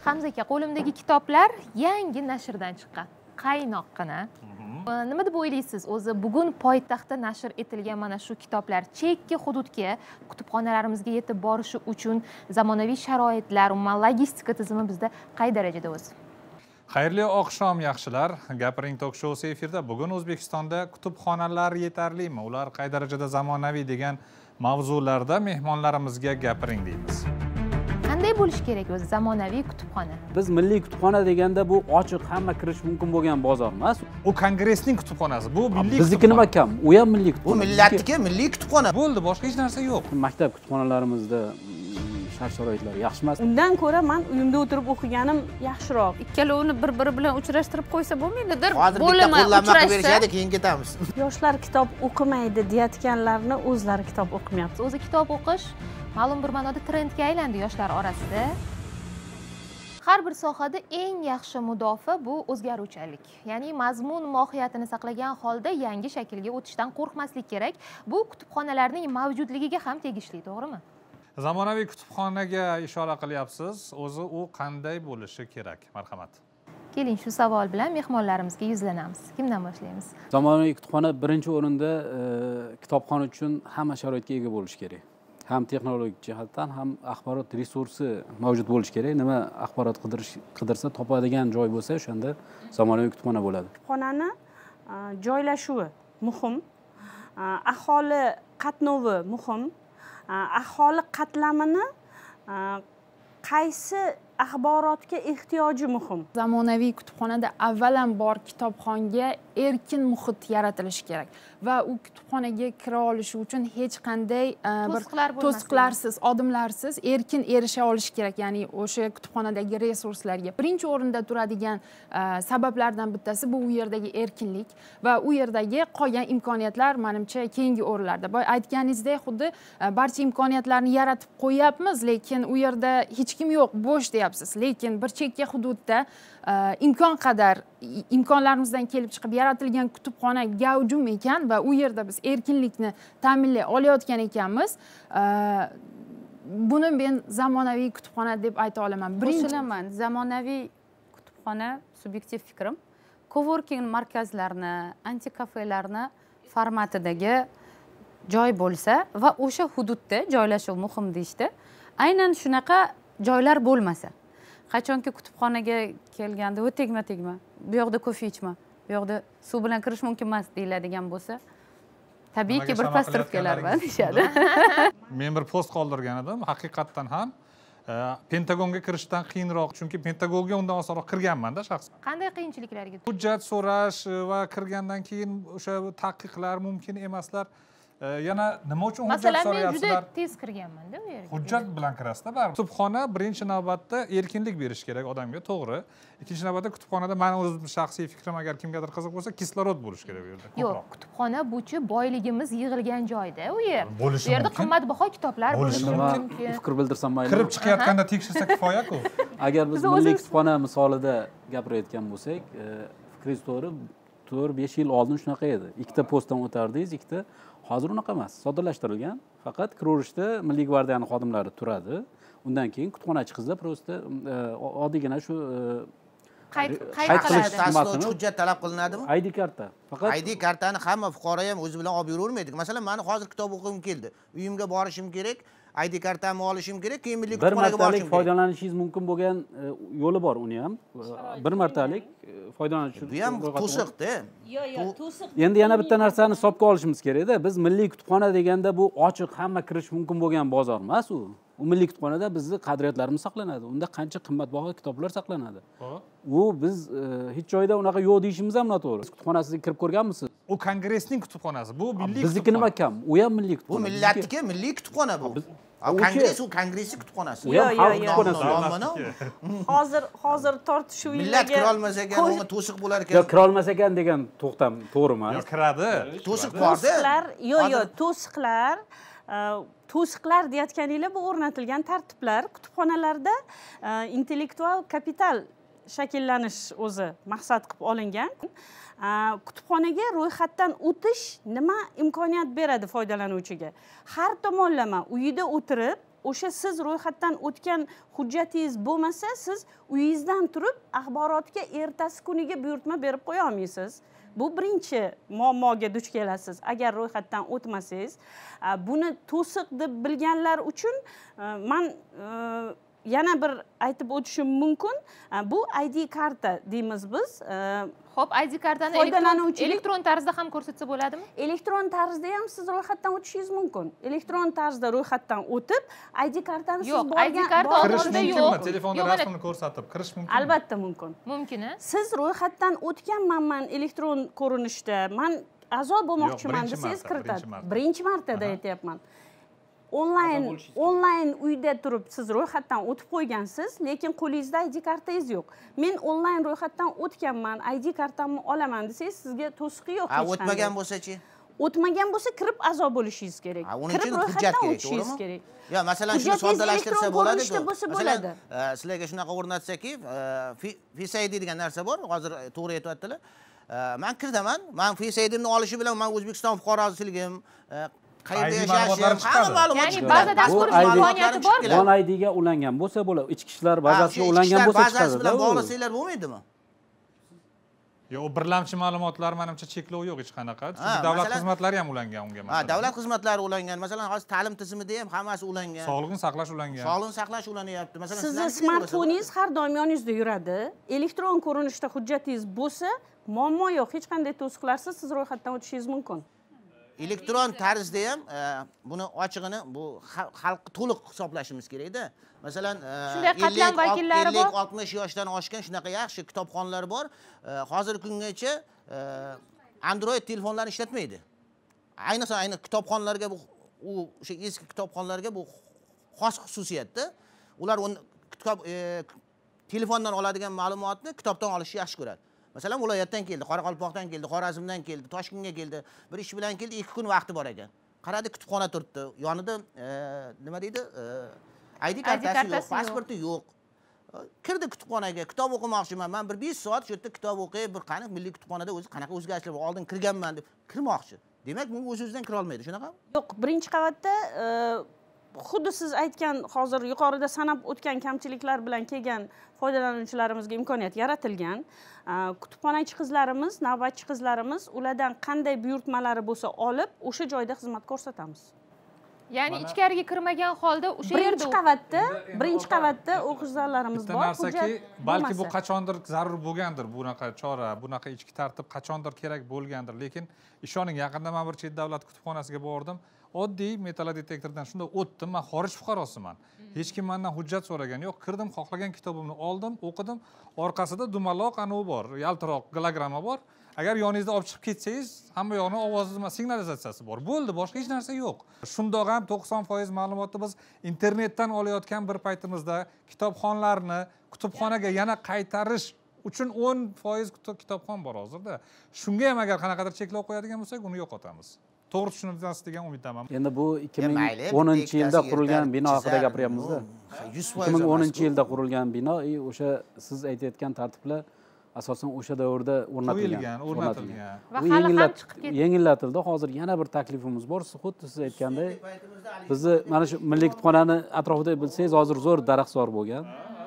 Hamza aka, qo'limdagi kitoblar yangi nashrdan chiqqan. Qaynoqqina. Nima deb o'ylaysiz? O'zi bugun poytaxtda nashr etilgan mana shu kitoblar chekka hududga, kutubxonalarimizga yetib borishi uchun zamonaviy sharoitlar, umuman logistika tizimi bizda qay darajada o'zi? Xayrli oqshom yaxshilar. Gapiring tok shousi efirda. Bugun O'zbekistonda kutubxonalar yetarlimi? Ular qay darajada zamonaviy degan mavzularda mehmonlarimizga gapiring deymiz. Qanday bo'lish kerak o'zi zamonaviy kutubxona? Biz milliy kutubxona deganda bu ochiq, hamma kirish mumkin bo'lgan bozor emas. U kongressning kutubxonasi. Bu milliy Bizniki nima kam? U ham milliy Bu kutubxona. millatniki milliy kutubxona. Bo'ldi, boshqa hech narsa yo'q. Maktab kutubxonalarimizda shart-sharoitlar yaxshi emas. Undan ko'ra men uyimda o'tirib o'qiganim yaxshiroq. Ikkalovini bir-biri bilan uchrashtirib qo'ysa bo'lmaydi-dir. Hozir bitta qo'llanma qilib berishadi, keyin ketamiz. Yoshlar kitob o'qimaydi deyotganlarni o'zlari kitob o'qimayapti. O'zi kitob o'qish ma'lum bir ma'noda trendga aylandi yoshlar orasida. Har bir sohada eng yaxshi mudofaa bu o'zgaruvchanlik. Ya'ni mazmun mohiyatini saqlagan holda yangi shaklga o'tishdan qo'rqmaslik kerak. Bu kutubxonalarning mavjudligiga ham tegishli, to'g'rimi? Zamonaviy kutubxonaga ishora qilyapsiz. O'zi u qanday bo'lishi kerak? Marhamat. Keling, shu savol bilan mehmonlarimizga yuzlanamiz. Kimdan boshlaymiz? Zamonaviy kutubxona birinchi o'rinda kitobxon uchun hamma sharoitga ega bo'lishi kerak. Ham texnologik jihatdan, ham axborot resursi mavjud bo'lishi kerak. Nima axborot qidirsa topadigan joy bo'lsa, o'shanda zamonaviy kutubxona bo'ladi. Kutubxonani joylashuvi muhim, aholi qatnovi muhim, aholi qatlamini qaysi axborotga ehtiyoji muhim. Zamonaviy kutubxonada avvalambor kitobxonga erkin muhit yaratilishi kerak va u kutubxonaga kira olishi uchun hech qanday bir to'siqlarsiz, odimlarsiz erkin erisha olishi kerak. Ya'ni o'sha kutubxonadagi resurslarga birinchi o'rinda turadigan sabablardan bittasi bu yerdagi erkinlik va u yerdagi qolgan imkoniyatlar menimcha keyingi o'rinlarda. Boya aytganingizdek, xuddi barcha imkoniyatlarni yaratib qo'yapmiz, lekin u yerda hech kim yo'q, bo'sh deyapsiz. Lekin bir chekka hududda imkon qadar imkonlarimizdan kelib chiqib yaratilgan kutubxona gavjum ekan va u yerda biz erkinlikni ta'minlay olayotgan ekanmiz. Buni men zamonaviy kutubxona deb ayta olaman. Qo'shilaman. Zamonaviy kutubxona subyektiv fikrim coworking markazlarni, antikafelarni formatidagi joy bo'lsa va o'sha hududda joylashuv muhim deyishdi. Aynan shunaqa joylar bo'lmasa, qachonki kutubxonaga kelganda "Voy tegma-tegma, bu yoqda kofe ichma, bu yoqda suv bilan kirish mumkin emas" deyiladigan bo'lsa, tabiiyki bir pastirib kelarman deyishadi. Men bir post qoldirgan edim, haqiqatdan ham Pentagonga kirishdan qiyinroq, chunki Pentagonga undan osonroq kirganman-da shaxsan. Qanday qiyinchiliklarga? Hujjat so'rash va kirgandan keyin o'sha taqiqlar mumkin emaslar. Yana nima uchun hujjat so'rayapsizlar? Masalan, men juda tez kirganman-da u yerga. Hujjat bilan kirasizda baribir. Kutubxona birinchi navbatda erkinlik berish kerak odamga, to'g'ri. Ikkinchi navbatda kutubxonada men o'zim shaxsiy fikrim, agar kimgadir qiziq bo'lsa, kislorod bo'lish kerak u yerda. Yo'q, kutubxona bu-chi boyligimiz yig'ilgan joyda u yer. Bo'lishi Bu yerda mumkin. qimmatbaho kitoblar bo'lishi mumkin. Fikr bildirsam mayli. Kirib chiqayotganda tekshirsa kifoya-ku. Agar biz milliy kutubxona misolida gapirayotgan bo'lsak, fikringiz to'g'ri, 4-5 yil oldin shunaqa edi. Ikkita postdan o'tardingiz, ikkita. Hozir unaqa emas, soddalashtirilgan. Faqat kiraverishda Milliy gvardiyani xodimlari turadi. Undan keyin kutubxonachi qizlar просто oddiygina shu qayd qilish tasdiqlovchi hujjat talab qilinadimi? ID karta. Faqat ID kartani hamma fuqaro ham o'zi bilan olib yuravermaydi. Masalan, meni hozir kitob o'qigim keldi. Uyimga borishim kerak, ID kartamni olishim kerak, keyin milliy bir kutubxonaga borishim martalik kerak. foydalanishingiz mumkin bo'lgan yo'li bor uni ham. Bir martalik foydalanish uchun. Bu ham to'siqda. Yo'q, to'siq. Endi yana bitta narsani hisobga olishimiz kerak-da. Biz milliy kutubxona deganda bu ochiq, hamma kirish mumkin bo'lgan bozor emas u. U milliy kutubxonada bizni qadriyatlarimiz saqlanadi. Unda qancha qimmatbaho kitoblar saqlanadi. U biz hech joyda unaqa yo'q deyishimiz ham noto'g'ri. Kutubxonasiga kirib ko'rganmisiz? U kongressning kutubxonasi. Bu milliy Bizniki nima kam? U ham milliy Bu kutubxona. millatniki milliy kutubxona bu. Kongress u kongressning kutubxonasi. U ham xalq kutubxonasi. Hozir tortishuv Millat kira olmasa ekan, unga to'siq bo'lar ekan. Yo'q, kira olmasa ekan degan to'xtam to'g'rimi? Yo'q, kiradi. To'siq bor-da. To'siqlar deyotganinglar bu o'rnatilgan tartiblar. Kutubxonalarda intellektual kapital shakllanish o'zi maqsad qilib olingan. Kutubxonaga ro'yxatdan o'tish nima imkoniyat beradi foydalanuvchiga? Har tomonlama uyida o'tirib o'sha siz ro'yxatdan o'tgan hujjatingiz bo'lmasa, siz uyingizdan turib axborotga ertasi kuniga buyurtma berib qo'ya olmaysiz. Bu birinchi muammoga duch kelasiz agar ro'yxatdan o'tmasangiz. Buni to'siq deb bilganlar uchun men yana bir aytib o'tishim mumkin. Bu ID karta deymiz biz. Xo'p, ID kartani elektron tarzda ham ko'rsatsa bo'ladimi? Elektron tarzda ham siz ro'yxatdan o'tishingiz mumkin. Elektron tarzda ro'yxatdan o'tib, ID kartani siz borgan ID karta kirish mumkinmi? Telefonda rasmini ko'rsatib kirish mumkinmi? Albatta mumkin. Mumkin. Siz ro'yxatdan o'tganman elektron ko'rinishda. Men a'zo bo'lmoqchiman desangiz kiritadi. Birinchi martada aytyapman. Onlayn uyda turib siz ro'yxatdan o'tib qo'ygansiz, lekin qo'lingizda ID kartangiz yo'q. Men onlayn ro'yxatdan o'tganman, ID kartamni olaman desangiz, sizga to'siqi yo'q hech qanday. O'tmagan bo'lsa-chi? O'tmagan bo'lsa kirib a'zo bo'lishingiz kerak. Kirib ro'yxatdan o'tishingiz kerak. Yo, masalan, shuni soddalashtirsa bo'ladi-ku. Masalan, sizlarga shunaqa o'rnatsaki, Face ID degan narsa bor, hozir to'g'ri aytyaptilar. Men kirdaman, men Face ID'imni olishi bilan men O'zbekiston fuqarosiligim, qayerda yashashim, hamma ma'lumot chiqadi. Ya'ni bazadan ko'rish imkoniyati bor. Yon IDga ulangan bo'lsa bo'ladi, ichki ishlar bazasiga ulangan bo'lsa chiqadi. Bazasi bilan bog'lasanglar bo'lmaydimi? Yo'q, birlamchi ma'lumotlar menimcha cheklov yo'q hech qanaqa. Chunki davlat xizmatlari ham ulangan unga masalan. Davlat xizmatlari ulangan. Masalan, hozir ta'lim tizimida ham hammasi ulangan. Sog'liqni saqlash ulangan. Sog'liqni saqlash ulanyapti. Masalan, sizning smartfoningiz har doim yoningizda yuradi. Elektron ko'rinishda hujjatingiz bo'lsa, muammo yo'q. Hech qanday to'siqlarsiz siz ro'yxatdan o'tishingiz mumkin. Elektron tarzda ham buni ochig'ini bu xalqni to'liq hisoblashimiz kerak-da. Masalan, 50-60 yoshdan oshgan shunaqa yaxshi kitobxonlar bor. Hozirgi kungacha Android telefonlarni ishlatmaydi. Ayniqsa kitobxonlarga bu o'sha eski kitobxonlarga bu xos xususiyatda. Ular telefondan oladigan ma'lumotni kitobdan olishni yaxshi ko'radi. Masalan, viloyatdan keldi, Qoraqalpoqdan keldi, Xorazmdan keldi, Toshkentga keldi, bir ish bilan keldi, 2 kun vaqti bor ekan. Qaradi, kutubxona turibdi. Yonida nima deydi? ID kartasi yo'q, pasporti yo'q. Kirdi kutubxonaga, kitob o'qimoqchiman. Men bir 5 soat shu yerda kitob o'qib, bir qani milliy kutubxonada o'zi qanaqa o'zgarishlar bor, oldin kirganman deb kirmoqchi. Demak, bu o'z-o'zidan kira olmaydi, shunaqami? Yo'q, birinchi qavatda xuddi siz aytgan hozir yuqorida sanab o'tgan kamchiliklar bilan kelgan foydalanuvchilarimizga imkoniyat yaratilgan. Kutubxonachi qizlarimiz, navbatchi qizlarimiz ulardan qanday buyurtmalari bo'lsa olib, o'sha joyda xizmat ko'rsatamiz. Ya'ni ichkariga kirmagan holda o'sha yerda birinchi qavatda o'qish zallarimiz bor. Narsaki, balki bu qachondir zarur bo'lgandir, bunaqa chora, bunaqa ichki tartib qachondir kerak bo'lgandir, lekin ishoning, yaqinda men bir chet davlat kutubxonasiga bordim. Oddiy metallodetektordan shunda o'tdim, men xorij fuqarosiman. Hech kim mendan hujjat so'ragan yo'q. Kirdim, xohlagan kitobimni oldim, o'qidim. Orqasida dumaloq anovi bor, yaltiroq gologramma bor. Agar yoningizda olib chiqib ketsangiz, hamma yoqni ovozi signalizatsiyasi bor. Bo'ldi, boshqa hech narsa yo'q. Shundoq ham 90% ma'lumotni biz internetdan olayotgan bir paytimizda kitobxonlarni kutubxonaga yana qaytarish uchun 10% kitobxon bor hozirda. Shunga ham agar qanaqadir cheklov qo'yadigan bo'lsak, uni yo'qotamiz. To'g'ri tushunasiz degan umiddaman. Endi bu 2010-yilda qurilgan bino haqida gapiryapmiz-da. 2010-yilda qurilgan bino, o'sha siz aytayotgan tartiblar asosan o'sha davrda o'rnatilgan. Va hali ham chiqib ketdi. Yengillatildi. Hozir yana bir taklifimiz bor. Xuddi siz aytganday, bizni mana shu milliy kutubxonani atrofida bilsangiz, hozir zo'r daraxtzor bo'lgan.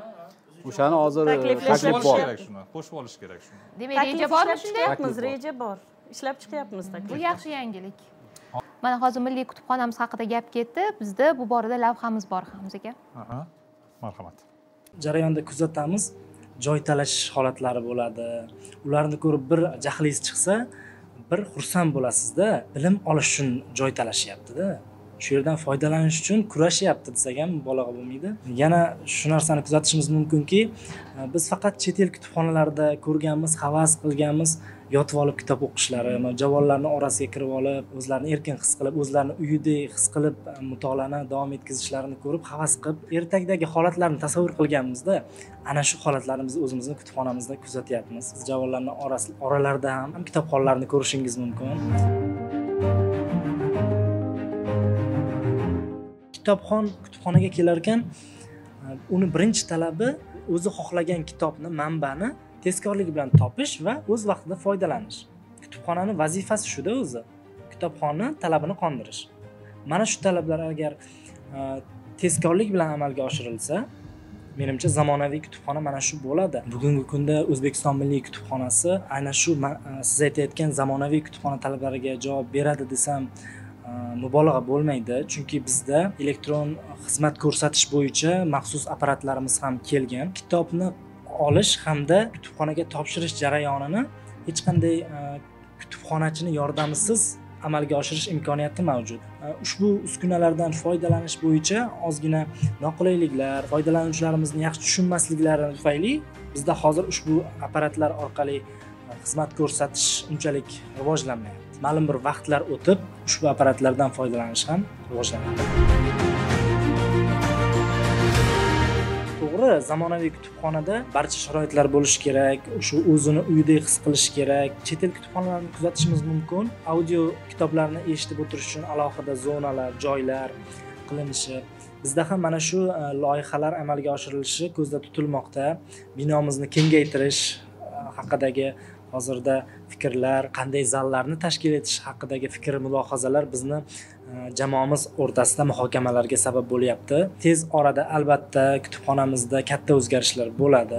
O'shani hozir taklif bor. Qo'shib olish kerak shuni. Demak, reja bormi shunday? Reja bor. Ishlab chiqyapmiz taklif. Bu yaxshi yangilik. Mana hozir milliy kutubxonamiz haqida gap ketdi. Bizda bu borada lavhamiz bor, Hamza aka. Marhamat. Jarayonda kuzatamiz. Joy talashish holatlari bo'ladi. Ularni ko'rib bir jahlingiz chiqsa, bir xursand bo'lasizda, bilim olish uchun joy talashyapti-da. Shu yerdan foydalanish uchun kurashyapti desak ham mubolag'a bo'lmaydi. Yana shu narsani kuzatishimiz mumkinki, biz faqat chet el kutubxonalarida ko'rganmiz, havas qilganmiz, yotib olib kitob o'qishlari, javonlarning orasiga kirib olib, o'zlarini erkin his qilib, o'zlarini uyidek his qilib mutolaani davom etkazishlarini ko'rib, havas qilib, ertakdagi holatlarni tasavvur qilganmizda, ana shu holatlarni biz o'zimizning kutubxonamizda kuzatyapmiz. Siz javonlarning oralarida ham kitobxonlarni ko'rishingiz mumkin. Kitobxon kutubxonaga kelar ekan, uni birinchi talabi o'zi xohlagan kitobni, manbani tezkorlik bilan topish va o'z vaqtida foydalanish. Kutubxonaning vazifasi shuda o'zi. Kitobxonni talabini qondirish. Mana shu talablar agar tezkorlik bilan amalga oshirilsa, menimcha zamonaviy kutubxona mana shu bo'ladi. Bugungi kunda O'zbekiston Milliy kutubxonasi aynan shu siz aytayotgan zamonaviy kutubxona talablariga javob beradi desam mubolag'a bo'lmaydi, chunki bizda elektron xizmat ko'rsatish bo'yicha maxsus apparatlarimiz ham kelgan. Kitobni olish hamda kutubxonaga topshirish jarayonini hech qanday kutubxonachini yordamisiz amalga oshirish imkoniyati mavjud. Ushbu uskunalardan foydalanish bo'yicha ozgina noqulayliklar, foydalanuvchilarimizni yaxshi tushunmasliklari tufayli bizda hozir ushbu apparatlar orqali xizmat ko'rsatish unchalik rivojlanmayapti. Ma'lum bir vaqtlar o'tib, ushbu apparatlardan foydalanish ham rivojlanadi. To'g'ri, zamonaviy kutubxonada barcha sharoitlar bo'lishi kerak, shu o'zini uyidek his qilish kerak. Chet el kutubxonalarini kuzatishimiz mumkin. Audio kitoblarni eshitib o'tirish uchun alohida zonalar, joylar qilinishi. Bizda ham mana shu loyihalar amalga oshirilishi ko'zda tutilmoqda. Binomizni kengaytirish haqidagi hozirda fikrlar, qanday zallarni tashkil etish haqidagi fikr mulohazalar bizni jamoamiz o'rtasida muhokamalarga sabab bo'lyapti. Tez orada albatta kutubxonamizda katta o'zgarishlar bo'ladi.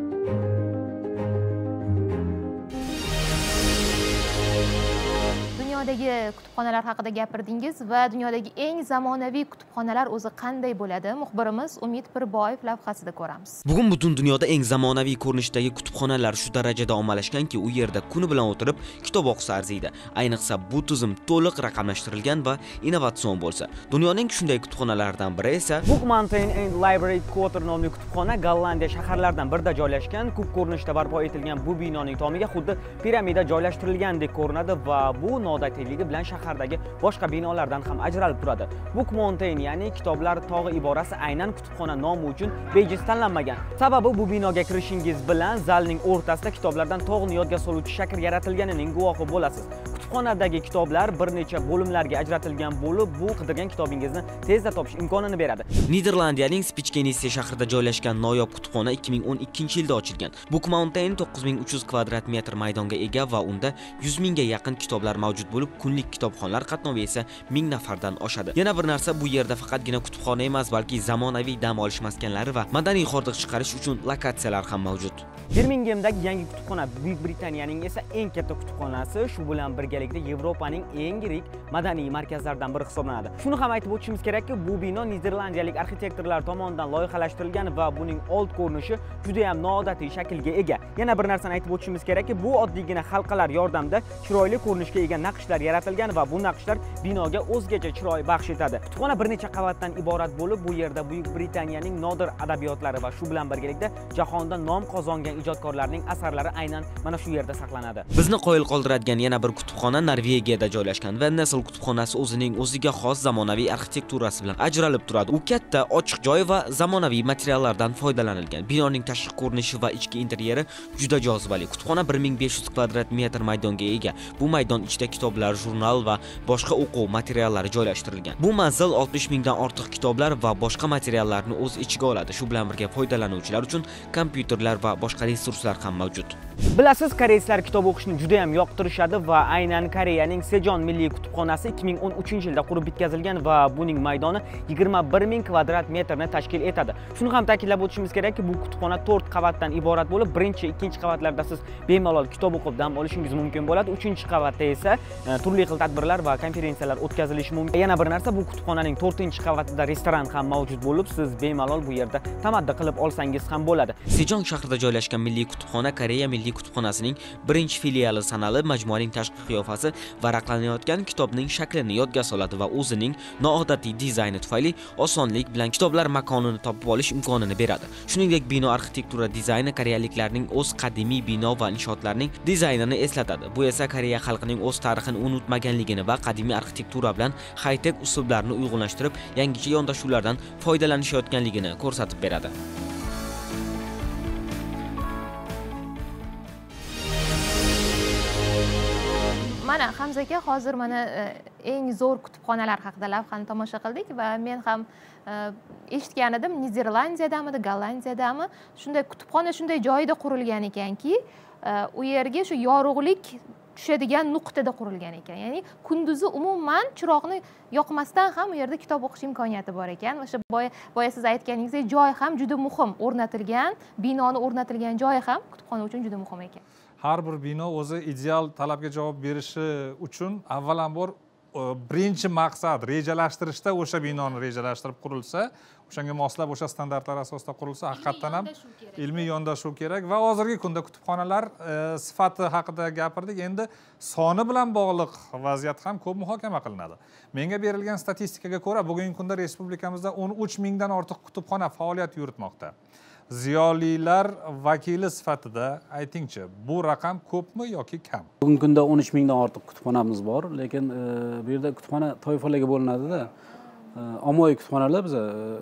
Dunyodagi kutubxonalar haqida gapirdingiz va dunyodagi eng zamonaviy kutubxonalar o'zi qanday bo'ladi? Muxbirimiz Umid Pirboyev lavhasida ko'ramiz. Bugun butun dunyoda eng zamonaviy ko'rinishdagi kutubxonalar shu darajada ommalashganki, u yerda kuni bilan o'tirib kitob o'qisa arziydi. Ayniqsa bu tizim to'liq raqamlashtirilgan va innovatsion bo'lsa. Dunyoning shunday kutubxonalaridan biri esa Book Mountain and Library Quarter nomli kutubxona Gollandiya shaharlaridan birida joylashgan. Kub ko'rinishda barpo etilgan bu binoning tomiga xuddi piramida joylashtirilgandek ko'rinadi va bu noodatiyligi bilan shahardagi boshqa binolardan ham ajralib turadi. Book Mountain, ya'ni kitoblar tog'i iborasi aynan kutubxona nomi uchun bejiz tanlanmagan. Sababi bu binoga kirishingiz bilan zalning o'rtasida kitoblardan tog'ni yodga soluvchi shakl yaratilganining guvohi bo'lasiz. Kutubxonadagi kitoblar bir necha bo'limlarga ajratilgan bo'lib, bu qidirgan kitobingizni tezda topish imkonini beradi. Niderlandiyaning Spitskenisse shahrida joylashgan noyob kutubxona 2012-yilda ochilgan. Book Mountain 9300 kvadrat metr maydonga ega va unda 100 mingga yaqin kitoblar mavjud bo'lib, kunlik kitobxonlar qatnovi esa 1000 nafardan oshadi. Yana bir narsa, bu yerda faqatgina kutubxona emas, balki zamonaviy dam olish maskanlari va madaniy hordiq chiqarish uchun lokatsiyalar ham mavjud. Birminghamdagi yangi kutubxona Buyuk Britaniyaning esa eng katta kutubxonasi, shu bilan birgalikda Yevropaning eng yirik madaniy markazlaridan biri hisoblanadi. Shuni ham aytib o'tishimiz kerakki, bu bino niderlandiyalik arxitektorlar tomonidan loyihalashtirilgan va buning old ko'rinishi juda ham noodatiy shaklga ega. Yana bir narsani aytib o'tishimiz kerakki, bu oddiygina halqalar yordamida chiroyli ko'rinishga ega naqshlar yaratilgan va bu naqshlar binoga o'zgacha chiroy baxsh etadi. Kutubxona bir necha qavatdan iborat bo'lib, bu yerda Buyuk Britaniyaning nodir adabiyotlari va shu bilan birgalikda jahonda nom qozongan ijodkorlarning asarlari aynan mana shu yerda saqlanadi. Bizni qoyil qoldiradigan yana bir kutubxona Norvegiyada joylashgan va Nesl kutubxonasi o'zining o'ziga xos zamonaviy arxitekturasi bilan ajralib turadi. U katta, ochiq joy va zamonaviy materiallardan foydalanilgan. Binoning tashqi ko'rinishi va ichki interyeri juda jozibali. Kutubxona 1500 kvadrat metr maydonga ega. Bu maydon ichida kitoblar, jurnal va boshqa o'quv materiallari joylashtirilgan. Bu manzil 60 mingdan ortiq kitoblar va boshqa materiallarni o'z ichiga oladi. Shu bilan birga foydalanuvchilar uchun kompyuterlar va boshqa resurslar ham mavjud. Bilasiz, koreyslar kitob o'qishni juda ham yoqtirishadi va aynan Koreyaning Sejon milliy kutubxonasi 2013-yilda qurib bitkazilgan va buning maydoni 21 ming kvadrat metrni tashkil etadi. Shuni ham ta'kidlab o'tishimiz kerakki, bu kutubxona 4 qavatdan iborat bo'lib, birinchi, ikkinchi qavatlarda siz bemalol kitob o'qib dam olishingiz mumkin bo'ladi. 3-qavatda esa turli xil tadbirlar va konferensiyalar o'tkazilishi mumkin. Yana bir narsa, bu kutubxonaning 4-qavatida restoran ham mavjud bo'lib, siz bemalol bu yerda tamaddi qilib olsangiz ham bo'ladi. Sejon shahrida joylashgan milliy kutubxona Koreya milliy kutubxonasining birinchi filiali sanalib, majmuaning tashqi qiyofasi varaqlanayotgan kitobning shaklini yodga soladi va o'zining noodatiy dizayni tufayli osonlik bilan kitoblar makonini topib olish imkonini beradi. Shuningdek, bino arxitektura dizayni koreyaliklarning o'z qadimiy bino va inshootlarining dizaynini eslatadi. Bu esa Koreya xalqining o'z tarixini unutmaganligini va qadimiy arxitektura bilan high-tech uslublarni uyg'unlashtirib, yangicha yondashuvlardan foydalanishayotganligini ko'rsatib beradi. Mana Hamza aka, hozir mana eng zo'r kutubxonalar haqida lavhani tomosha qildik va men ham eshitgan edim, Niderlandiyadami, Gollandiyadami shunday kutubxona shunday joyda qurilgan ekanki, u yerga shu yorug'lik tushadigan nuqtada qurilgan ekan. Ya'ni kunduzi umuman chiroqni yoqmasdan ham u yerda kitob o'qish imkoniyati bor ekan. O'sha boya siz aytganingizdek joy ham juda muhim, o'rnatilgan, binoni o'rnatilgan joyi ham kutubxona uchun juda muhim ekan. Har bir bino o'zi ideal talabga javob berishi uchun avvalambor birinchi maqsad rejalashtirishda o'sha binoni rejalashtirib qurilsa, o'shanga moslab o'sha standartlar asosida qurilsa, haqiqatdan ham ilmiy yondashuv kerak va hozirgi kunda kutubxonalar sifati haqida gapirdik. Endi soni bilan bog'liq vaziyat ham ko'p muhokama qilinadi. Menga berilgan statistikaga ko'ra, bugungi kunda respublikamizda 13 mingdan ortiq kutubxona faoliyat yuritmoqda. Ziyolilar vakili sifatida aytingchi, bu raqam ko'pmi yoki kam? Bugungi kunda 13 mingdan ortiq kutubxonamiz bor, lekin bu yerda kutubxona toifalarga bo'linadi-da. Ommaviy kutubxonalar biza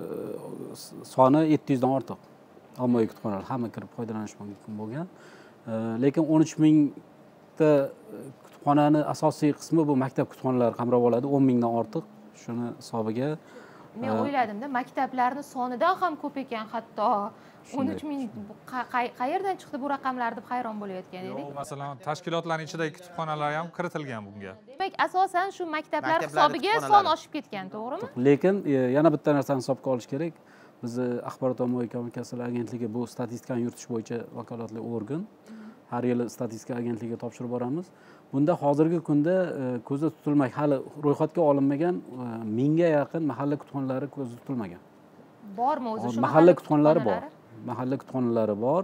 soni 700 dan ortiq. Ommaviy kutubxonalar hamma kirib foydalanish mumkin bo'lgan. Lekin 13 mingta kutubxonani asosiy qismi bu maktab kutubxonalari qamrab oladi, 10 mingdan ortiq. Shuni hisobiga men o'yladimda, maktablarni sonidan ham ko'p ekan, hatto 13 ming qayerdan chiqdi bu raqamlar deb hayron bo'layotgan edik. Masalan, tashkilotlarning ichidagi kutubxonalar ham kiritilgan bunga. Demak, asosan shu maktablar hisobiga son oshib ketgan, to'g'rimi? Lekin yana bitta narsani hisobga olish kerak. Biz Axborot ommaviy kommunikatsiyalar agentligi bu statistikani yuritish bo'yicha vakolatli organ. Har yili statistika agentligiga topshirib boramiz. Bunda hozirgi kunda ko'zda tutilmay, hali ro'yxatga olinmagan 1000 ga yaqin mahalla kutubxonalari ko'zda tutilmagan. Bormi o'zi shu mahalla kutubxonalari bor? Mahalla kutubxonalari bor.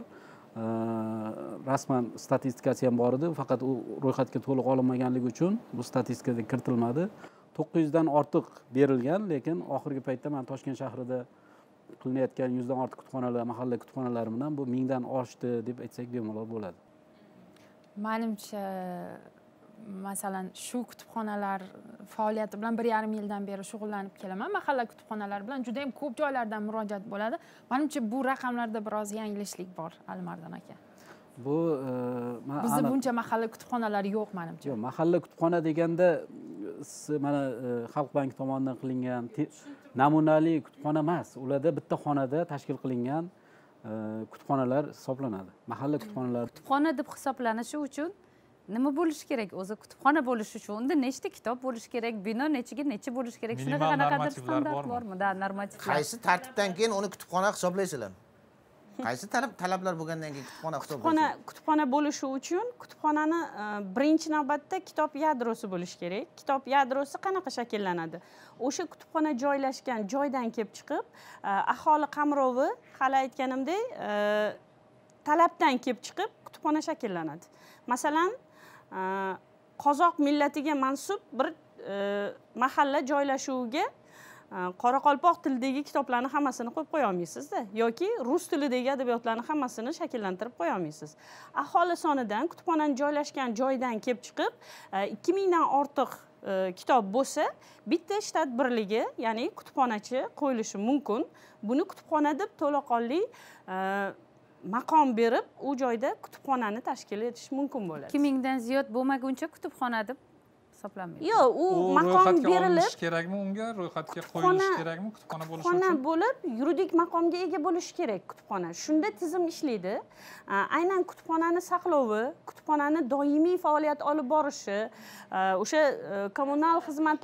Rasman statistikasi ham bor edi, faqat u ro'yxatga to'liq olinmaganligi uchun bu statistikaga kiritilmadi. 900 dan ortiq berilgan, lekin oxirgi paytda men Toshkent shahrida qilinayotgan 100 dan ortiq kutubxonalar, mahalla kutubxonalari bilan bu 1000 dan oshdi deb aytsak bemalol bo'ladi. Menimcha, masalan, shu kutubxonalar faoliyati bilan 1,5 yildan beri shug'ullanib kelaman. Mahalla kutubxonalari bilan juda ham ko'p joylardan murojaat bo'ladi. Menimcha, bu raqamlarda biroz yanglishlik bor, Alimardon aka. Bu bizda buncha mahalla kutubxonalari yo'q menimcha. Yo'q, mahalla kutubxona deganda mana Xalq banki tomonidan qilingan namunali kutubxona emas. Ularda bitta xonada tashkil qilingan kutubxonalar hisoblanadi. Mahalla kutubxonalari. Kutubxona deb hisoblanishi uchun nima bo'lishi kerak? O'zi kutubxona bo'lishi uchun unda nechta kitob bo'lishi kerak, bino nechiga necha bo'lishi kerak? Shunaqa qanaqadir standart bormi? Da, normativlar. Qaysi tartibdan keyin uni kutubxona hisoblaysizlar? Qaysi talablar bo'lgandan keyin kutubxona hisoblaysiz? Kutubxona bo'lishi uchun kutubxonani birinchi navbatda kitob yadrosi bo'lishi kerak. Kitob yadrosi qanaqa shakllanadi? O'sha kutubxona joylashgan joydan kelib chiqib, aholi qamrovi, hali aytganimdek, talabdan kelib chiqib kutubxona shakllanadi. Masalan, qozoq millatiga mansub bir mahalla joylashuviga qoraqalpoq tilidagi kitoblarni hammasini qo'yib qo'ya olmaysiz-da, yoki rus tilidagi adabiyotlarni hammasini shakllantirib qo'ya olmaysiz. Aholi sonidan kutubxonaning joylashgan joydan kelib chiqib, 2000 dan ortiq kitob bo'lsa, bitta shtat birligi, ya'ni kutubxonachi qo'yilishi mumkin. Buni kutubxona deb to'laqonli maqom berib, u joyda kutubxonani tashkil etish mumkin bo'ladi. 2000 dan ziyod bo'lmaguncha kutubxona deb hisoblanmaydi. Yo'q, u maqom berilib kerakmi unga? Ro'yxatga qo'yilishi kerakmi kutubxona bo'lishi uchun? Kutubxona bo'lib, yuridik maqomga ega bo'lishi kerak kutubxona. Shunda tizim ishlaydi. Aynan kutubxonani saqlovi, kutubxonani doimiy faoliyat olib borishi, o'sha kommunal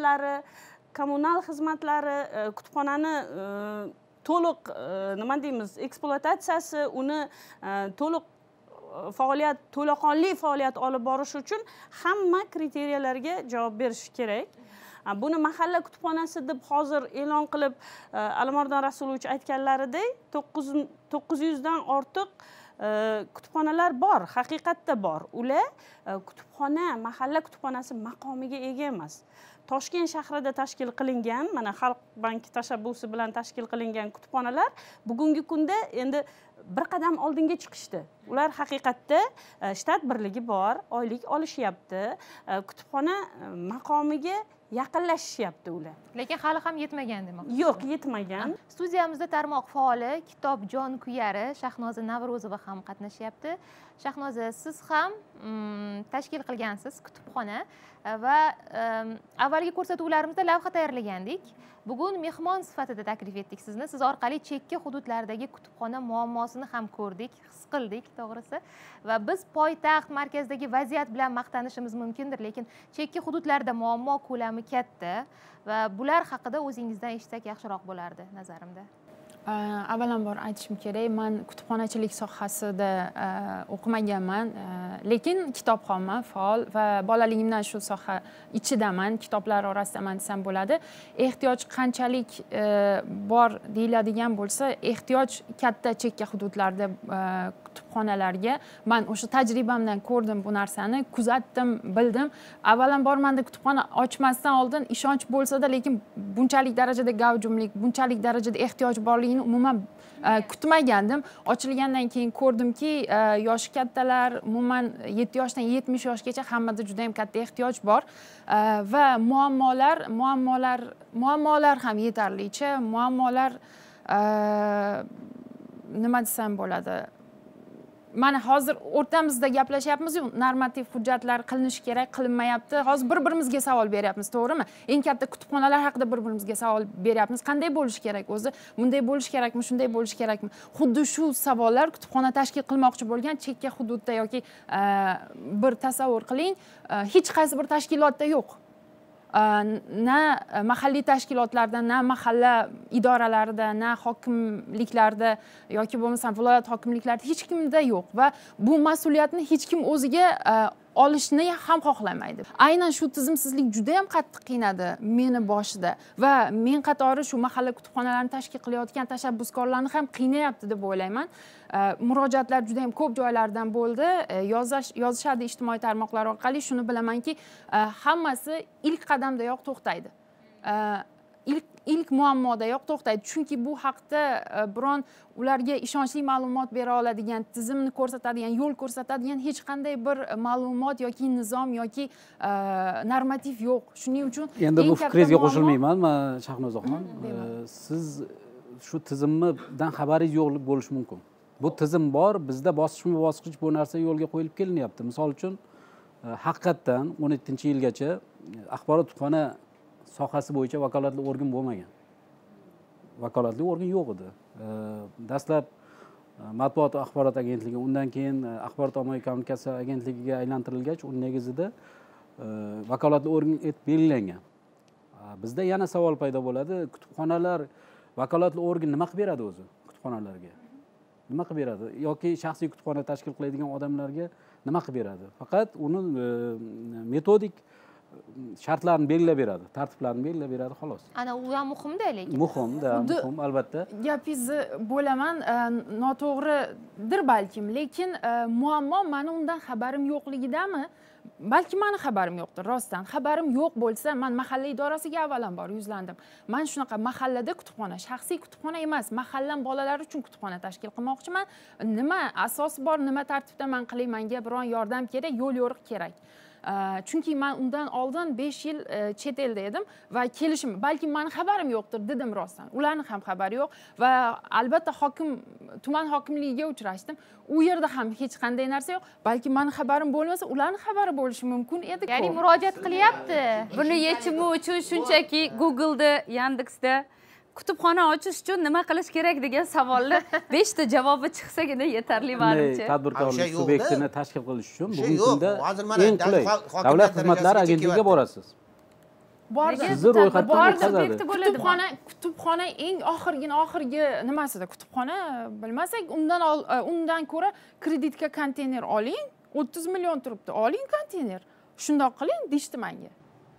xizmatlari kutubxonani to'liq nima deymiz, ekspluatatsiyasi, uni to'liq to'laqonli faoliyat olib borish uchun hamma kriteriyalarga javob berish kerak. Buni mahalla kutubxonasi deb hozir e'lon qilib, Alimardon Rasulovich aytganlaridek 900 dan ortiq kutubxonalar bor, haqiqatda bor. Ular mahalla kutubxonasi maqomiga ega emas. Toshkent shahrida tashkil qilingan, mana Xalq banki tashabbusi bilan tashkil qilingan kutubxonalar bugungi kunda endi bir qadam oldinga chiqishdi. Ular haqiqatda shtat birligi bor, oylik olishyapti, kutubxona maqomiga yaqinlashishyapti ular. Lekin hali ham yetmagan demoqchi. Yo'q, yetmagan. Studiyamizda tarmoq faoli, kitob jon kuyari Shahnoza Navrozova ham qatnashyapti. Shahnoza, siz ham tashkil qilgansiz kutubxona va avvalgi ko'rsatuvlarimizda lavha tayyorlagandik. Bugun mehmon sifatida taklif etdik sizni. Siz orqali chekka hududlardagi kutubxona muammosini ham ko'rdik, his qildik, to'g'risi. Va biz poytaxt markazidagi vaziyat bilan maqtanishimiz mumkindir, lekin chekka hududlarda muammo ko'lami katta va bular haqida o'zingizdan eshitsak yaxshiroq bo'lardi, nazarimda. Avvalambor aytishim kerak, men kutubxonachilik sohasida o'qimaganman, lekin kitobxonman, faol va bolaligimdan shu soha ichidaman, kitoblar orasidaman desam bo'ladi. Ehtiyoj qanchalik bor deyiladigan bo'lsa, ehtiyoj katta chekka hududlarda kutubxonalarga. Men o'sha tajribamdan ko'rdim bu narsani, kuzatdim, bildim. Avvalambor menda kutubxona ochmasdan oldin ishonch bo'lsa-da, lekin bunchalik darajada gavjumlik, bunchalik darajada ehtiyoj borligini umuman kutmagandim. Ochilgandan keyin ko'rdimki, yoshi kattalar, umuman 7 yoshdan 70 yoshgacha hammada juda ham katta ehtiyoj bor va muammolar ham yetarlicha, muammolar nima desam bo'ladi? Mana hozir o'rtamizda gaplashyapmiz-ku, normativ hujjatlar qilinishi kerak, qilinmayapti. Hozir bir-birimizga savol beryapmiz, to'g'rimi? Eng katta kutubxonalar haqida bir-birimizga savol beryapmiz. Qanday bo'lishi kerak o'zi? Bunday bo'lishi kerakmi, shunday bo'lishi kerakmi? Xuddi shu savollar kutubxona tashkil qilmoqchi bo'lgan chekka hududda yoki bir tasavvur qiling, hech qaysi bir tashkilotda yo'q. Na mahalliy tashkilotlarda, na mahalla idoralarida, na hokimliklarda yoki bo'lmasam viloyat hokimliklarida hech kimda yo'q va bu mas'uliyatni hech kim o'ziga olishni ham xohlamaydi. Aynan shu tizimsizlik juda ham qattiq qiynadi meni boshida va men qatori shu mahalla kutubxonalarini tashkil qilayotgan tashabbuskorlarni ham qiynayapti deb o'ylayman. Murojaatlar juda ham ko'p joylardan bo'ldi. Yozishadi ijtimoiy tarmoqlar orqali. Shuni bilamanki, hammasi ilk qadamdayoq to'xtaydi. ilk muammodayoq to'xtaydi. Chunki bu haqda biron ularga ishonchli ma'lumot bera oladigan, tizimni ko'rsatadigan, yo'l ko'rsatadigan hech qanday bir ma'lumot yoki nizom yoki normativ yo'q. Shuning uchun endi bu fikringizga qo'shilmayman, men Shahnozaxon. Siz shu tizimdan xabaringiz yo'q bo'lishi mumkin. Bu tizim bor, bizda bosqichma-bosqich bu narsa yo'lga qo'yilib kelinyapti. Misol uchun, haqiqatdan 17-yilgacha axborot kutubxona sohasi bo'yicha vakolatli organ bo'lmagan. Vakolatli organ yo'q edi. Dastlab matbuot axborot agentligi, undan keyin axborot ommaviy kommunikatsiya agentligiga aylantirilgach, uning negizida vakolatli organ etib belgilangan. Bizda yana savol paydo bo'ladi, kutubxonalar vakolatli organ nima qilib beradi o'zi kutubxonalarga? Nima qilib beradi? Yoki shaxsiy kutubxona tashkil qiladigan odamlarga nima qilib beradi? Faqat uni metodik shartlarni belgilab beradi, tartiblarni belgilab beradi, xolos. Ana u ham muhimda lekin. Muhim, albatta. Gapingizni bo'laman, noto'g'ridir balkim, lekin muammo meni undan xabarim yo'qligidami? Balki meni xabarim yo'qdir, rostdan. Xabarim yo'q bo'lsa, men mahalla idorasiga avvalambor yuzlandim. Men shunaqa mahallada kutubxona, shaxsiy kutubxona emas, mahallam bolalari uchun kutubxona tashkil qilmoqchiman. Nima asosi bor, nima tartibda men qilay, menga biron yordam kerak, yo'l yo'riq kerak. Chunki men undan oldin 5 yil chet elda edim va kelishim, balki meni xabarim yo'qdir dedim rostdan. Ularning ham xabari yo'q va albatta tuman hokimligiga uchrashdim. U yerda ham hech qanday narsa yo'q. Balki meni xabarim bo'lmasa, ularning xabari bo'lishi mumkin edi-ku. Ya'ni murojaat qilyapti. Buni yechimi uchun shunchaki Google'da, Yandex'da kutubxona ochish uchun nima qilish kerak degan savollar 5 ta javobi chiqsagina yetarli menimcha. Tadbirkorlik subyektini tashkil qilish uchun bugungi kunda eng qulay davlat xizmatlari agentligiga borasiz. Sizni ro'yxatdan o'tkazadi. Kutubxona eng oxirgi nimasida? Kutubxona bilmasak, undan ko'ra kreditka konteyner oling, 30 million turibdi. Oling konteyner. Shundoq qiling, deyishdi menga.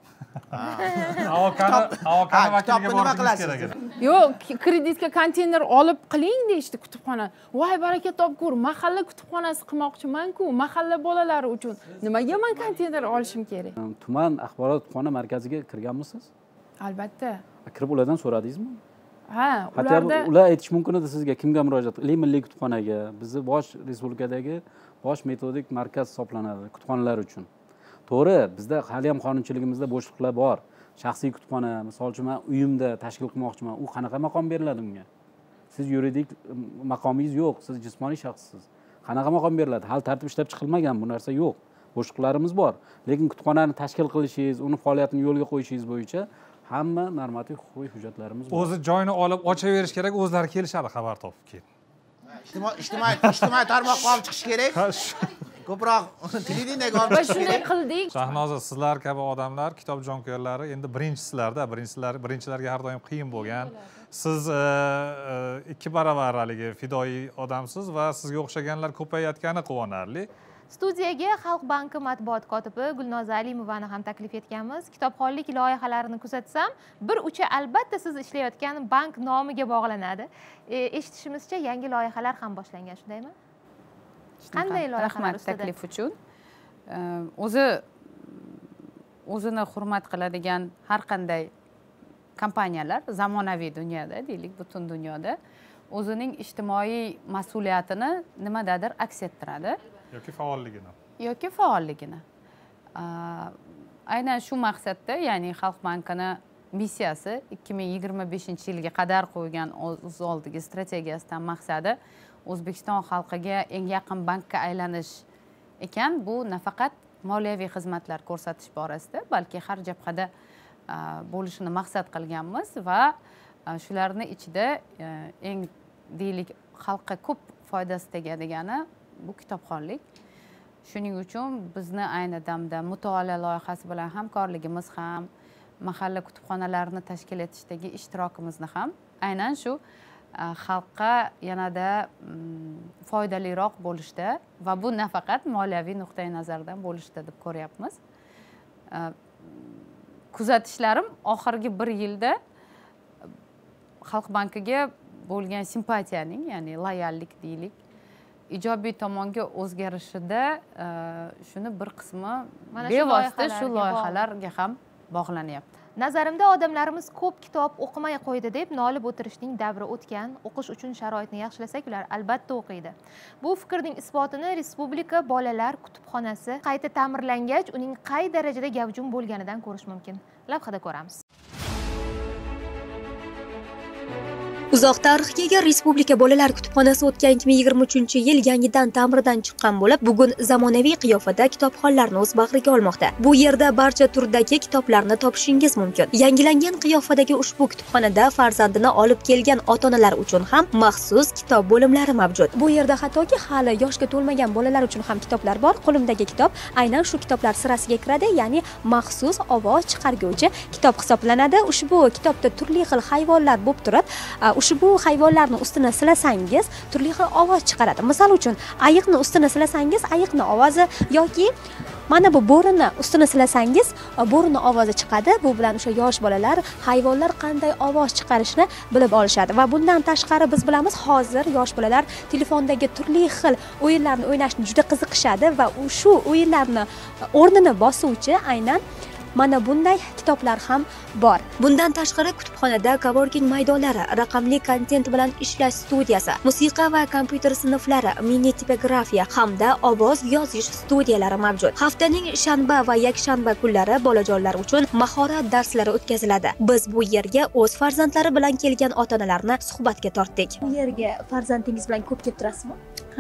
Avokado vakiliga borishingiz kerak edi. Yo'q, kreditka konteyner olib qiling deyishdi kutubxona. Voy baraka topgur, mahalla kutubxonasi qilmoqchiman-ku, mahalla bolalari uchun. Nimaga men konteyner olishim kerak? Tuman axborot kutubxona markaziga kirganmisiz? Albatta. Kirib ulardan so'radingizmi? Ha, ular aytish mumkin edi sizga, kimga murojaat qiling? Milliy kutubxonaga, bizni bosh respublikadagi bosh metodik markaz hisoblanadi kutubxonalar uchun. To'g'ri, bizda hali ham qonunchiligimizda bo'shliqlar bor. Shaxsiy kutubxona, misol uchun men uyimda tashkil qilmoqchiman. U qanaqa maqom beriladi unga? Siz yuridik maqomingiz yo'q, siz jismoniy shaxssiz. Qanaqa maqom beriladi? Hali tartib ishlab chiqilmagan, bu narsa yo'q. qo'shiqlarimiz bor, lekin kutubxonani tashkil qilishingiz, uni faoliyatini yo'lga qo'yishingiz bo'yicha hamma normativ huquqiy hujjatlarimiz bor. O'zi joyni olib ochaverish kerak, o'zlari kelishadi xabar topib keyin. ijtimoiy tarmoqqa olib chiqish kerak. Ko'proq televideniyaga olib chiqish kerak. Shunday qildik. Shahnoza, sizlar kabi odamlar, kitob jonkuyarlari endi birinchilarga har doim qiyin bo'lgan. Siz 2 baravar haligi fidoyi odamsiz va sizga o'xshaganlar ko'payayotgani quvonarli. Studiyaga Xalq banki matbuot kotibi Gulnoza Alimovani ham taklif etganmiz. Kitobxonlik loyihalarini kuzatsam, bir uchi albatta siz ishlayotgan bank nomiga bog'lanadi. Eshitishimizcha yangi loyihalar ham boshlangan, shundaymi? Qanday loyihalar ustida? Rahmat taklif uchun. O'zini hurmat qiladigan har qanday kompaniyalar zamonaviy dunyoda, deylik, butun dunyoda o'zining ijtimoiy mas'uliyatini nimadadir aks ettiradi. Yoki faolligini. Aynan shu maqsadda, ya'ni Xalq bankini missiyasi 2025-yilga qadar qo'ygan o'z oldiga strategiyasidan maqsadi O'zbekiston xalqiga eng yaqin bankka aylanish ekan. Bu nafaqat moliyaviy xizmatlar ko'rsatish borasida, balki har jabhada bo'lishini maqsad qilganmiz va shularning ichida eng deylik xalqqa ko'p foydasi tegadigani bu kitobxonlik. Shuning uchun bizni ayni damda mutolaa loyihasi bilan hamkorligimiz ham, mahalla kutubxonalarini tashkil etishdagi ishtirokimizni ham aynan shu xalqqa yanada foydaliroq bo'lishda va bu nafaqat moliyaviy nuqtai nazardan bo'lishda deb ko'ryapmiz. Kuzatishlarim oxirgi 1 yilda Xalq bankiga bo'lgan simpatiyaning, ya'ni loyallik deylik, ijobiy tomonga o'zgarishida shuni bir qismi bevosita shu loyihalarga ham bog'lanyapti. Nazarimda odamlarimiz ko'p kitob o'qimay qo'ydi deb nolib o'tirishning davri o'tgan. O'qish uchun sharoitni yaxshilasak, ular albatta o'qiydi. Bu fikrning isbotini Respublika bolalar kutubxonasi qayta ta'mirlangach, uning qay darajada gavjum bo'lganidan ko'rish mumkin. Lavhada ko'ramiz. Uzoq tarixga ega Respublika bolalar kutubxonasi o'tgan 2023-yil yangidan ta'mirdan chiqqan bo'lib, bugun zamonaviy qiyofada kitobxonlarni o'z bag'riga olmoqda. Bu yerda barcha turdagi kitoblarni topishingiz mumkin. Yangilangan qiyofadagi ushbu kutubxonada farzandini olib kelgan ota-onalar uchun ham maxsus kitob bo'limlari mavjud. Bu yerda hattoki hali yoshga to'lmagan bolalar uchun ham kitoblar bor. Qo'limdagi kitob aynan shu kitoblar sirasiga kiradi, ya'ni maxsus ovoz chiqarguvchi kitob hisoblanadi. Ushbu kitobda turli xil hayvonlar bo'lib turadi. Ushbu hayvonlarni ustini silasangiz, turli xil ovoz chiqaradi. Misol uchun, ayiqni ustini silasangiz, ayiqni ovozi yoki mana bu bo'rini ustini silasangiz, bo'rini ovozi chiqadi. Bu bilan o'sha yosh bolalar hayvonlar qanday ovoz chiqarishni bilib olishadi. Va bundan tashqari biz bilamiz, hozir yosh bolalar telefondagi turli xil o'yinlarni o'ynashni juda qiziqishadi va shu o'yinlarni o'rnini bosuvchi aynan mana bunday kitoblar ham bor. Bundan tashqari kutubxonada coworking maydonlari, raqamli kontent bilan ishlash studiyasi, musiqa va kompyuter sinflari, mini tipografiya hamda ovoz yozish studiyalari mavjud. Haftaning shanba va yakshanba kunlari bolajonlar uchun mahorat darslari o'tkaziladi. Biz bu yerga o'z farzandlari bilan kelgan ota-onalarni suhbatga tortdik. Bu yerga farzandingiz bilan ko'p kelib turasizmi?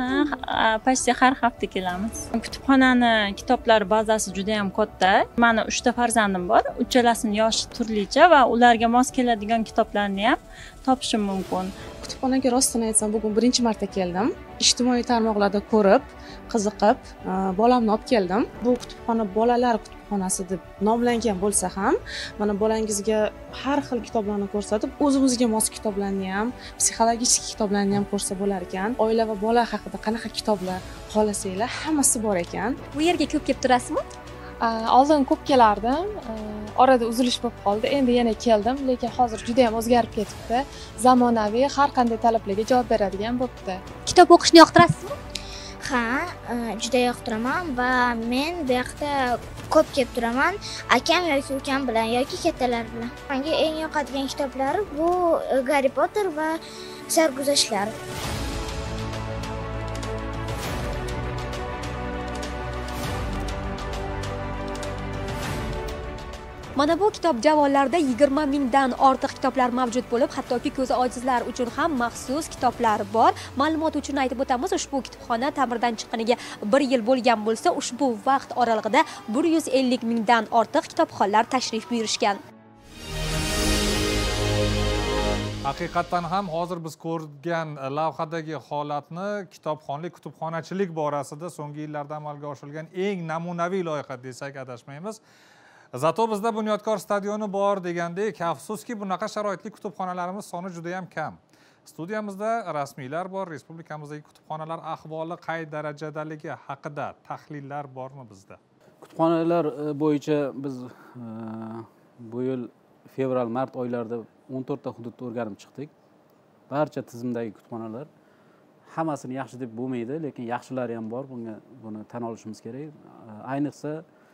Ha, почти har hafta kelamiz. Kutubxonani kitoblar bazasi juda ham katta. Meni 3 ta farzandim bor. Uchalasining yoshi turlicha va ularga mos keladigan kitoblarni ham topishim mumkin. Kutubxonaga rostini aytsam, bugun birinchi marta keldim. Ijtimoiy tarmoqlarda ko'rib, qiziqib, bolamni olib keldim. Bu kutubxona bolalar kutubxonasi deb nomlangan bo'lsa ham, mana bolangizga har xil kitoblarni ko'rsatib, o'zimizga mos kitoblarni ham, psixologik kitoblarni ham ko'rsa bo'lar ekan. Oila va bola haqida qanaqa kitoblar xohlasanglar, hammasi bor ekan. Bu yerga ko'p kelib turasizmi? Oldin ko'p kelardim. Orada uzilish bo'lib qoldi. Endi yana keldim, lekin hozir juda ham o'zgarib ketibdi. Zamonaviy, har qanday talablarga javob beradigan bo'libdi. Kitob o'qishni yoqtirasizmi? Ha, juda yoqtiraman va men bu yoqda ko'p kelib turaman. Akam yoki ukam bilan yoki kattalar bilan. Menga eng yoqadigan kitoblar bu Harry Potter va sarguzashtlar. Mana bu kitob javonlarda 20 mingdan ortiq kitoblar mavjud bo'lib, hattoki ko'zi ojizlar uchun ham maxsus kitoblar bor. Ma'lumot uchun aytib o'tamiz, ushbu kutubxona ta'mirdan chiqqaniga 1 yil bo'lgan bo'lsa, ushbu vaqt oralig'ida 150 mingdan ortiq kitobxonlar tashrif buyurishgan. Haqiqatan ham hozir biz ko'rgan lavhadagi holatni kitobxonlik, kutubxonachilik borasida so'nggi yillarda amalga oshirilgan eng namunaviy loyiha desak adashmaymiz. Zato bizda Bunyodkor stadioni bor degandek, afsuski bunaqa sharoitli kutubxonalarimiz soni juda ham kam. Studiyamizda rasmiylar bor, respublikamizdagi kutubxonalar ahvoli qay darajadaligi haqida tahlillar bormi bizda? Kutubxonalar bo'yicha biz bu yil fevral-mart oylarida 14 ta hududda o'rganib chiqdik. Barcha tizimdagi kutubxonalar hammasini yaxshi deb bo'lmaydi, lekin yaxshilari ham bor. Buni tan olishimiz kerak. Ayniqsa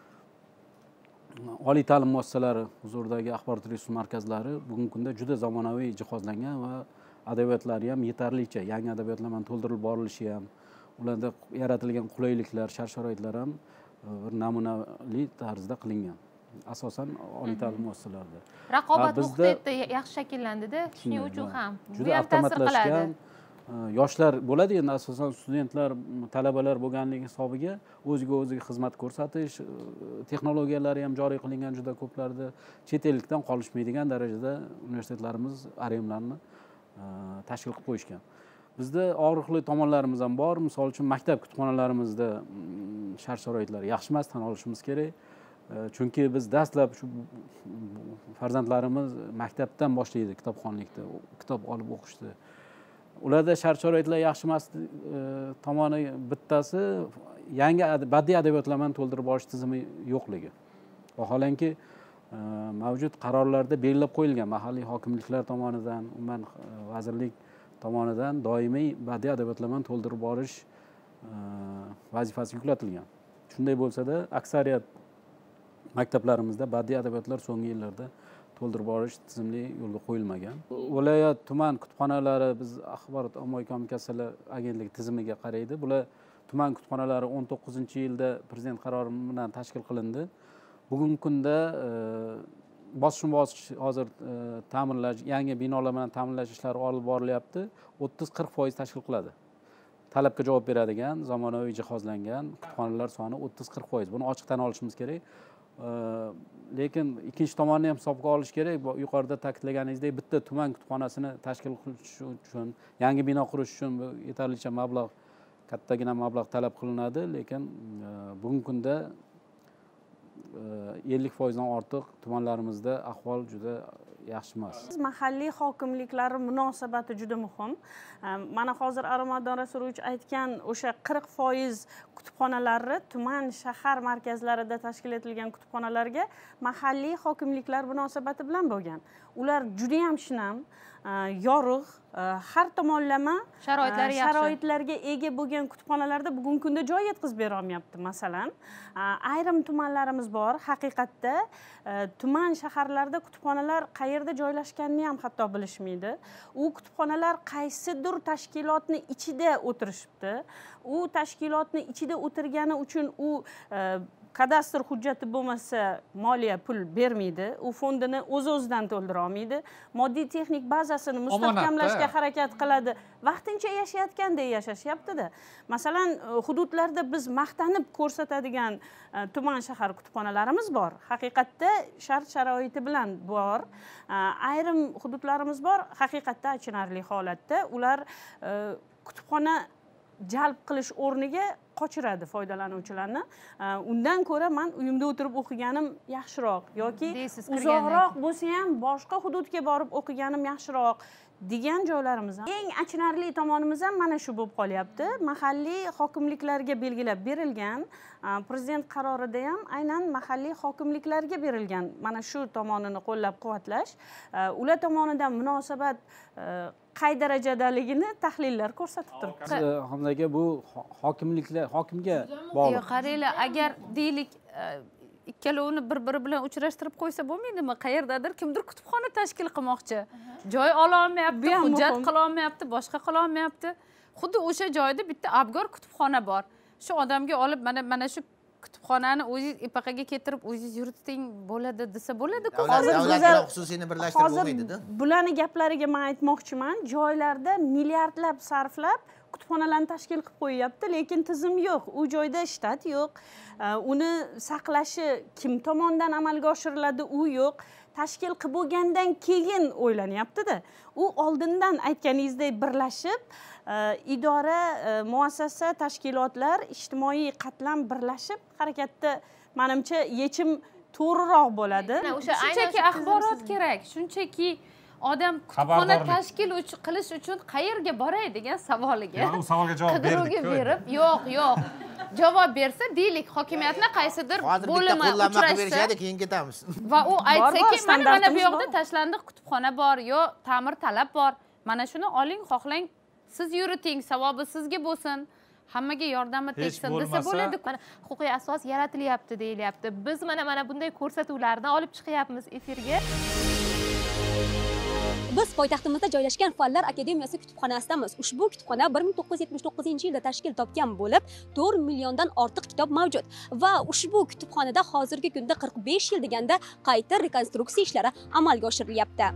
oliy ta'lim muassasalari huzuridagi axborot resurs markazlari bugungi kunda juda zamonaviy jihozlangan va adabiyotlari ham yetarlicha, yangi adabiyotlar bilan to'ldirilib borilishi ham, ularda yaratilgan qulayliklar, shart-sharoitlar ham bir namunali tarzda qilingan. Asosan oliy ta'lim muassasalarida. Raqobat muhiti yaxshi shakllandi-da, shuning uchun ham bu ham ta'sir qiladi. Yoshlar bo'ladi, endi asosan studentlar, talabalar bo'lganligi hisobiga o'ziga xizmat ko'rsatish texnologiyalari ham joriy qilingan juda ko'plarda, chet ellikdan qolishmaydigan darajada universitetlarimiz aremlarni tashkil qilib qo'yishgan. Bizda og'riqli tomonlarimiz ham bor. Misol uchun maktab kutubxonalarimizda shart-sharoitlar yaxshi emas, tan olishimiz kerak. Chunki biz dastlab shu farzandlarimiz maktabdan boshlaydi kitobxonlikda, kitob olib o'qishdi. Ularda shart-sharoitlar yaxshi emas tomoni bittasi yangi badiiy adabiyotlar bilan to'ldirib borish tizimi yo'qligi. Vaholanki mavjud qarorlarda belgilab qo'yilgan mahalliy hokimliklar tomonidan, umuman vazirlik tomonidan doimiy badiiy adabiyotlar bilan to'ldirib borish vazifasi yuklatilgan. Shunday bo'lsa-da, aksariyat maktablarimizda badiiy adabiyotlar so'nggi yillarda to'ldirib borish tizimli yo'lga qo'yilmagan. Viloyat tuman kutubxonalari biz axborot ommaviy kommunikatsiyalar agentligi tizimiga qaraydi. Bular tuman kutubxonalari 19-yilda prezident qarori bilan tashkil qilindi. Bugungi kunda bosqichma-bosqich hozir ta'mirlash, yangi binolar bilan ta'mirlash ishlari olib borilyapti. 30-40% tashkil qiladi. Talabga javob beradigan, zamonaviy jihozlangan kutubxonalar soni 30-40%. Buni ochiq tan olishimiz kerak. Lekin ikkinchi tomonni ham hisobga olish kerak. Yuqorida ta'kidlaganingizdek, bitta tuman kutubxonasini tashkil qilish uchun, yangi bino qurish uchun yetarlicha mablag', kattagina mablag' talab qilinadi, lekin bugungi kunda 50% dan ortiq tumanlarimizda ahvol juda yaxshi emas. Mahalliy hokimliklar munosabati juda muhim. Mana hozir Aromadon Rasulovich aytgan o'sha 40% kutubxonalarni tuman shahar markazlarida tashkil etilgan kutubxonalarga mahalliy hokimliklar munosabati bilan bo'lgan. Ular juda ham shinam, yorug', har tomonlama sharoitlarga ega bo'lgan kutubxonalarda bugungi kunda joy yetkazib bera olmayapti. Masalan, ayrim tumanlarimiz bor, haqiqatda tuman shaharlarda kutubxonalar qayerda joylashganini ham hatto bilishmaydi. U kutubxonalar qaysidir tashkilotni ichida o'tirishibdi. U tashkilotni ichida o'tirgani uchun u kadastr hujjati bo'lmasa moliya pul bermaydi. U fondini o'z-o'zidan to'ldira olmaydi. Moddiy texnik bazasini mustahkamlashga harakat qiladi. Vaqtincha yashayotgandek yashashyapti-da. Masalan, hududlarda biz maqtanib ko'rsatadigan tuman shahar kutubxonalarimiz bor. Haqiqatda shart-sharoiti bilan bor. Ayrim hududlarimiz bor, haqiqatda achinarli holatda. Ular kutubxona jalb qilish o'rniga qochiradi foydalanuvchilarni. Undan ko'ra men uyimda o'tirib o'qiganim yaxshiroq yoki uzoqroq bo'lsa ham boshqa hududga borib o'qiganim yaxshiroq degan joylarimiz ham. Eng achinarli tomonimiz ham mana shu bo'lib qolyapti. Mahalliy hokimliklarga belgilab berilgan, prezident qarorida ham aynan mahalliy hokimliklarga berilgan mana shu tomonini qo'llab-quvvatlash, ular tomonidan munosabat qay darajadaligini tahlillar ko'rsatib turibdi. Hamza aka, bu hokimga bog'liq. Qaranglar, agar deylik ikkalovini bir-biri bilan uchrashtirib qo'ysa bo'lmaydimi? Qayerdadir kimdir kutubxona tashkil qilmoqchi. Joy ola olmayapti, hujjat qila olmayapti, boshqa qila olmayapti. Xuddi o'sha joyda bitta abgor kutubxona bor. Shu odamga olib mana shu kutubxonani o'zingiz epaqaga keltirib o'zingiz yuriting bo'ladi desa bo'ladi-ku. Davlat bilan xususiyni birlashtirib bo'lmaydi-da. Bularni gaplariga men aytmoqchiman, joylarda milliardlab sarflab kutubxonalarni tashkil qilib qo'yyapti, lekin tizim yo'q. U joyda shtat yo'q. Uni saqlashi kim tomonidan amalga oshiriladi, u yo'q. Tashkil qilib bo'lgandan keyin o'ylanyapti-da. U oldindan aytganingizdek birlashib, idora, muassasa, tashkilotlar, ijtimoiy qatlam birlashib harakatda menimcha yechim to'g'riroq bo'ladi. Shunchaki axborot kerak, shunchaki odam kutubxona tashkil qilish uchun qayerga boray degan savoliga savolga javob berib, yo'q. Javob bersa, deylik, hokimiyatni qaysidir bo'limi uchrashsa, keyin ketamiz. Va u aytsaki, mana bu yoqda tashlandiq kutubxona bor, yo ta'mir talab bor. Mana shuni oling, xohlang, siz yuriting, savobi sizga bo'lsin. Hammaga yordami tegsin desa bo'ladi. Mana huquqiy asos yaratilyapti deyilyapti. Biz mana bunday ko'rsatuvlarni olib chiqyapmiz efirga. Biz poytaxtimizda joylashgan Fanlar akademiyasi kutubxonasidamiz. Ushbu kutubxona 1979-yilda tashkil topgan bo'lib, 4 milliondan ortiq kitob mavjud va ushbu kutubxonada hozirgi kunda 45 yil deganda qayta rekonstruksiya ishlari amalga oshirilyapti.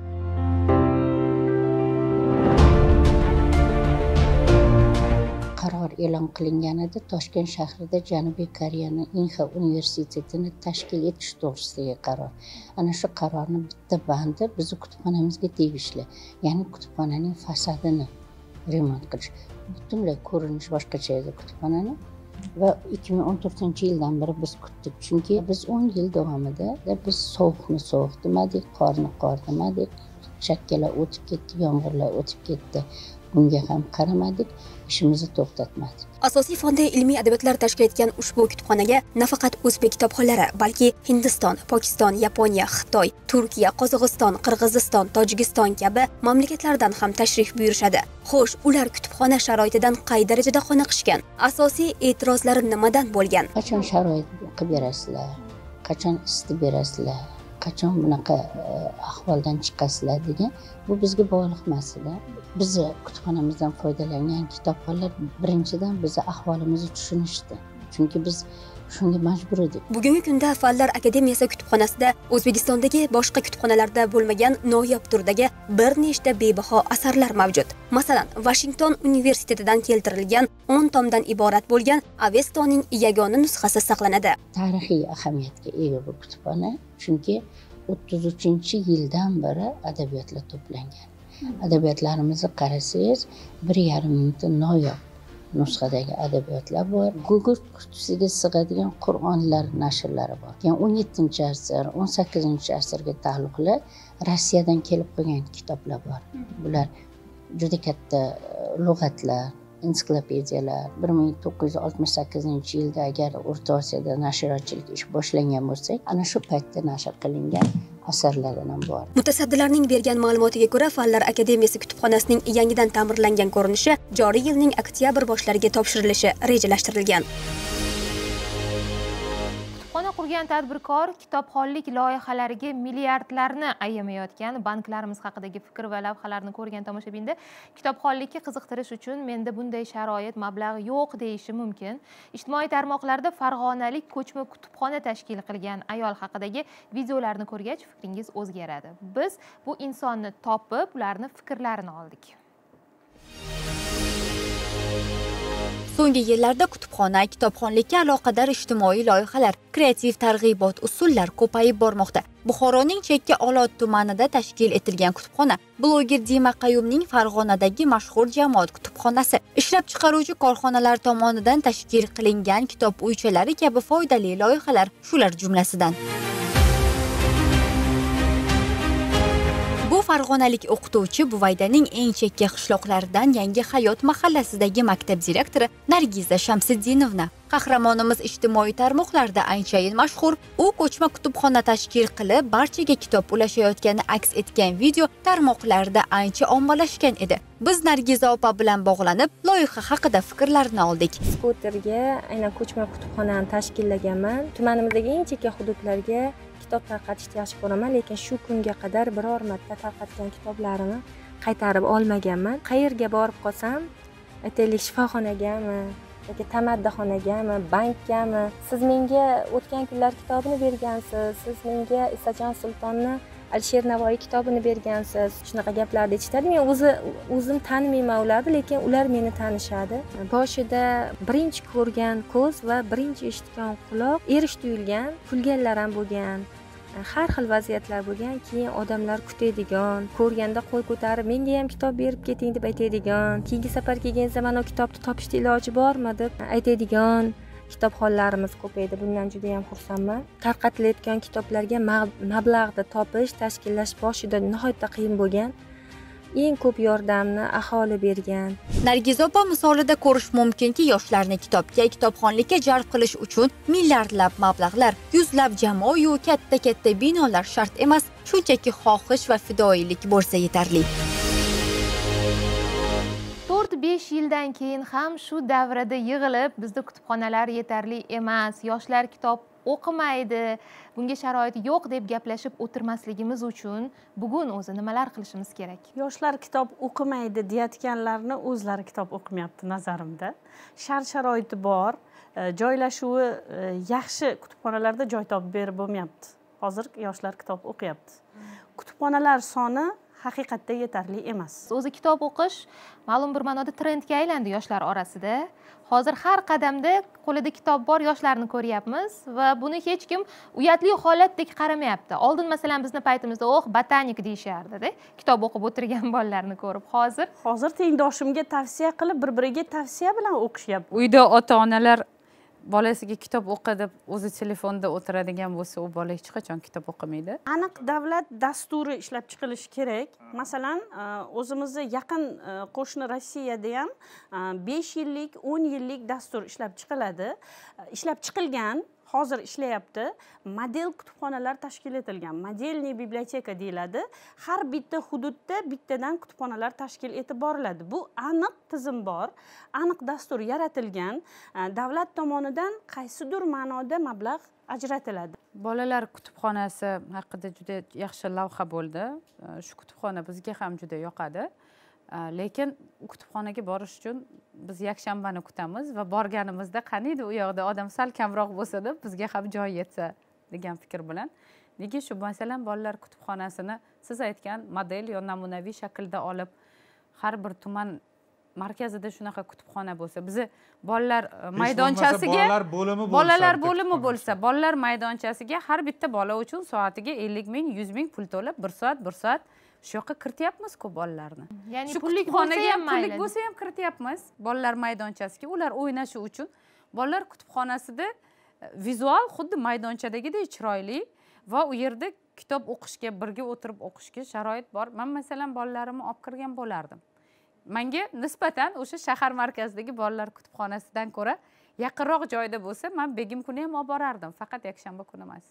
Qaror e'lon qilinganida Toshkent shahrida Janubiy Koreyaning Inha universitetini tashkil etish to'g'risidagi qaror. Ana shu qarorning bitta bandi bizni kutubxonamizga tegishli. Ya'ni kutubxonaning fasadini remont qilish. Butunlay ko'rinish boshqacha edi kutubxonaning. Va 2014-yildan beri biz kutdik. Chunki biz 10 yil davomida biz sovuqni sovuq demadik, qorni qor demadik, chakkalar o'tib ketdi, yomg'irlar o'tib ketdi. Bunga ham qaramadik, ishimizni to'xtatmadik. Asosiy fonda ilmiy adabiyotlar tashkil etgan ushbu kutubxonaga nafaqat o'zbek kitobxonlari, balki Hindiston, Pokiston, Yaponiya, Xitoy, Turkiya, Qozog'iston, Qirg'iziston, Tojikiston kabi mamlakatlardan ham tashrif buyurishadi. Xo'sh, ular kutubxona sharoitidan qay darajada qoniqishgan? Asosiy e'tirozlari nimadan bo'lgan? Qachon sharoit qilib berasizlar? Qachon isitib berasizlar? Qachon bunaqa ahvoldan chiqasizlar degan bu bizga bog'liq masala. Bizni kutubxonamizdan foydalangan kitobxonlar birinchidan bizni ahvolimizni tushunishdi. Chunki biz shunga majbur edik. Bugungi kunda Fanlar akademiyasi kutubxonasida O'zbekistondagi boshqa kutubxonalarda bo'lmagan noyob turdagi bir nechta bebaho asarlar mavjud. Masalan, Washington universitetidan keltirilgan 10 tomdan iborat bo'lgan Avestoning yagona nusxasi saqlanadi. Tarixiy ahamiyatga ega bu kutubxona, chunki 33-yildan beri adabiyotlar to'plangan. Adabiyotlarimizni qarasangiz, 1,5 mingta noyob nusxadagi adabiyotlar bor. Gugurt qutisiga sig'adigan Qur'onlar nashrlari bor. Yani 17-asr, 18-asrga taalluqli Rossiyadan kelib qolgan kitoblar bor. Bular juda katta lug'atlar, ensiklopediyalar. 1968-yilda agar O'rta Osiyoda nashrchilik ish boshlangan bo'lsa, ana shu paytda nashr qilingan asarlardan ham bor. Mutasaddilarning bergan ma'lumotiga ko'ra, Fanlar akademiyasi kutubxonasining yangidan ta'mirlangan ko'rinishi joriy yilning oktyabr boshlariga topshirilishi rejalashtirilgan. Kutubxona qurgan tadbirkor kitobxonlik loyihalariga milliardlarni ayamayotgan banklarimiz haqidagi fikr va lavhalarni ko'rgan tomoshabinda kitobxonlikka qiziqtirish uchun menda bunday sharoit, mablag' yo'q deyishi mumkin. Ijtimoiy tarmoqlarda farg'onalik ko'chma kutubxona tashkil qilgan ayol haqidagi videolarni ko'rgach fikringiz o'zgaradi. Biz bu insonni topib, ularni fikrlarini oldik. So'nggi yillarda kutubxona, kitobxonlikka aloqador ijtimoiy loyihalar, kreativ targ'ibot usullar ko'payib bormoqda. Buxoroning Chekka Olot tumanida tashkil etilgan kutubxona bloger Dima Qayumning Farg'onadagi mashhur jamoat kutubxonasi, ishlab chiqaruvchi korxonalar tomonidan tashkil qilingan kitob uychalari kabi foydali loyihalar shular jumlasidan. Bu farg'onalik o'qituvchi Buvaydaning eng chekka qishloqlaridan Yangi Hayot mahallasidagi maktab direktori Nargiza Shamsiddinovna. Qahramonimiz ijtimoiy tarmoqlarda anchayin mashhur. U ko'chma kutubxona tashkil qilib, barchaga kitob ulashayotgani aks etgan video tarmoqlarda ancha ommalashgan edi. Biz Nargiza opa bilan bog'lanib, loyiha haqida fikrlarini oldik. Skuterga aynan ko'chma kutubxonani tashkillaganman. Tumanimizdagi eng chekka hududlarga kitob tarqatishni yaxshi ko'raman, lekin shu kunga qadar biror marta tarqatgan kitoblarimni qaytarib olmaganman. Qayerga borib qolsam, aytaylik shifoxonagami yoki tamaddaxonagami, bankgami? Siz menga o'tgan kunlar kitobini bergansiz, siz menga Isajon Sultonni Alisher Navoiy kitobini bergansiz. Shunaqa gaplarni eshitadi. Men o'zim tanimayman ularni, lekin ular meni tanishadi. Boshida birinchi ko'rgan ko'z va birinchi eshitgan quloq erish tuyulgan, kulganlar ham bo'lgan. Har xil vaziyatlar bo'lgan. Keyin odamlar kutadigan, ko'rganda qo'l ko'tarib, menga ham kitob berib keting deb aytadigan. Keyingi safar kelganingizda mana kitobni topishda iloji bormi deb aytadigan. Kitobxonlarimiz ko'paydi. Bundan juda ham xursandman. Tarqatilayotgan kitoblarga mablag'ni topish, tashkillash boshida nihoyatda qiyin bo'lgan. Eng ko'p yordamni aholi bergan. Nargiz opa misolida ko'rish mumkinki, yoshlarni kitobga, kitobxonlikka jalb qilish uchun milliardlab mablag'lar, yuzlab jamoa-yu katta binolar shart emas, shunchaki xohish va fidoyilik bo'lsa yetarli. 4-5 yildan keyin ham shu davrada yig'ilib, bizda kutubxonalar yetarli emas, yoshlar kitob o'qimaydi, bunga sharoit yo'q deb gaplashib o'tirmasligimiz uchun bugun o'zi nimalar qilishimiz kerak? Yoshlar kitob o'qimaydi deyotganlarni o'zlari kitob o'qimayapti nazarimda. Shart-sharoiti bor, joylashuvi yaxshi kutubxonalarda joy topib berib bo'lmayapti. Hozir yoshlar kitob o'qiyapti. Kutubxonalar soni haqiqatda yetarli emas. O'zi kitob o'qish ma'lum bir ma'noda trendga aylandi yoshlar orasida. Hozir har qadamda qo'lida kitob bor yoshlarni ko'ryapmiz va buni hech kim uyatli holatdek qaramayapti. Oldin masalan bizni paytimizda botanik deyishardi-da, kitob o'qib o'tirgan bolalarni ko'rib. Hozir tengdoshimga tavsiya qilib, bir-biriga tavsiya bilan o'qishyapti. Uyda ota-onalar bolasiga kitob o'qi deb o'zi telefonda o'tiradigan bo'lsa, u bola hech qachon kitob o'qimaydi. Aniq davlat dasturi ishlab chiqilishi kerak. Masalan, o'zimizda yaqin qo'shni Rossiyada ham 5 yillik, 10 yillik dastur ishlab chiqiladi. Ishlab chiqilgan, hozir ishlayapti. Model kutubxonalar tashkil etilgan. Modelniy biblioteka deyiladi. Har bitta hududda bittadan kutubxonalar tashkil etib boriladi. Bu aniq tizim bor, aniq dastur yaratilgan. Davlat tomonidan qaysidir ma'noda mablag' ajratiladi. Bolalar kutubxonasi haqida juda yaxshi lavha bo'ldi. Shu kutubxona bizga ham juda yoqadi. Lekin kutubxonaga borish uchun biz yakshanbani kutamiz va borganimizda qaniydi u yoqda odam sal kamroq bo'lsa deb bizga ham joy yetsa degan fikr bilan. Nega shu masalan bolalar kutubxonasini siz aytgan model yo namunaviy shaklda olib har bir tuman markazida shunaqa kutubxona bo'lsa, bizi bolalar maydonchasiga bolalar bo'limi bo'lsa, bolalar maydonchasiga har bitta bola uchun soatiga 50 ming, 100 ming pul to'lab 1 soat shu yoqqa kirityapmiz-ku bolalarni. Ya'ni shu kutubxonaga pullik bo'lsa ham kirityapmiz. Bolalar maydonchasiga ular o'ynashi uchun bolalar kutubxonasida vizual xuddi maydonchadagidek chiroyli va u yerda kitob o'qishga, birga o'tirib o'qishga sharoit bor. Men masalan bolalarimni olib kirgan bo'lardim. Menga nisbatan o'sha shahar markazidagi bolalar kutubxonasidan ko'ra yaqinroq joyda bo'lsa, men begim kuni ham olib borardim, faqat yakshanba kuni emas.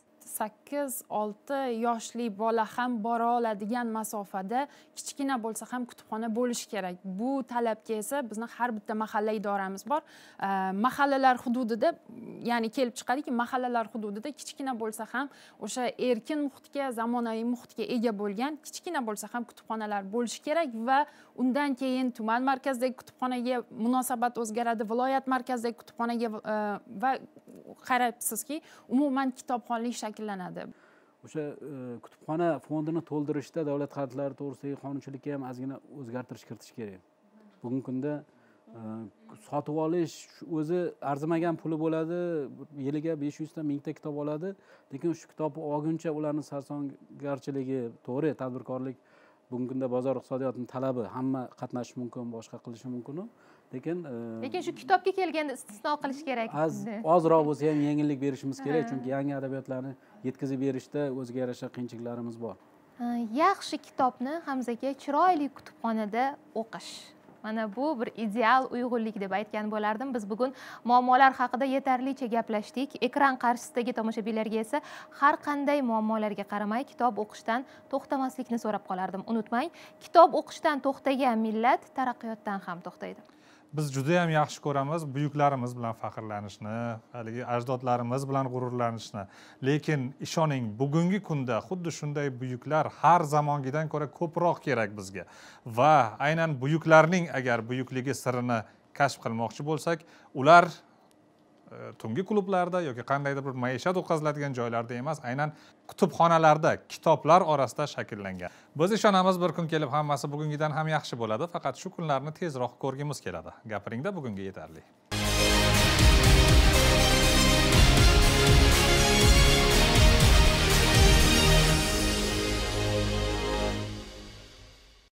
8-6 yoshli bola ham bora oladigan masofada kichkina bo'lsa ham kutubxona bo'lishi kerak. Bu talabga esa bizni har bitta mahalla idoramiz bor. Mahallalar hududida, ya'ni kelib chiqadiki, mahallalar hududida kichkina bo'lsa ham o'sha erkin muhitga, zamonaviy muhitga ega bo'lgan kichkina bo'lsa ham kutubxonalar bo'lishi kerak va undan keyin tuman markazidagi kutubxonaga munosabat o'zgaradi, viloyat markazidagi kutubxonaga va qarabsizki, umuman kitobxonlik shakllanadi. O'sha kutubxona fondini to'ldirishda davlat xarajatlari to'g'risidagi qonunchilikka ham ozgina o'zgartirish kiritish kerak. Bugungi kunda sotib olish o'zi arzimagan puli bo'ladi, yiliga 500 ta 1000 ta kitob oladi, lekin shu kitobni olguncha ularning sarsongarchiligi, to'g'ri, tadbirkorlik bugungi kunda bozor iqtisodiyotining talabi, hamma qatnashishi mumkin, boshqa qilishi mumkin. Lekin shu kitobga kelganda istisno qilish kerak. Ozroq bo'lsa ham yengillik berishimiz kerak, chunki yangi adabiyotlarni yetkazib berishda o'ziga yarasha qiyinchiliklarimiz bor. Yaxshi kitobni Hamzaga chiroyli kutubxonada o'qish. Mana bu bir ideal uyg'unlik deb aytgan bo'lardim. Biz bugun muammolar haqida yetarlicha gaplashdik. Ekran qarshisidagi tomoshabinlarga esa har qanday muammolarga qaramay kitob o'qishdan to'xtamaslikni so'rab qolardim. Unutmang, kitob o'qishdan to'xtagan millat taraqqiyotdan ham to'xtaydi. Biz juda ham yaxshi ko'ramiz buyuklarimiz bilan faxrlanishni, haligi ajdodlarimiz bilan g'ururlanishni. Lekin ishoning, bugungi kunda xuddi shunday buyuklar har zamongidan ko'ra ko'proq kerak bizga. Va aynan buyuklarning agar buyukligi sirini kashf qilmoqchi bo'lsak, ular tungi klublarda yoki qandaydir bir maishat o'tkaziladigan joylarda emas, aynan kutubxonalarda, kitoblar orasida shakllangan. Biz ishonamiz, bir kun kelib hammasi bugungidan ham yaxshi bo'ladi, faqat shu kunlarni tezroq ko'rgimiz keladi. Gapiringda bugunga yetarli.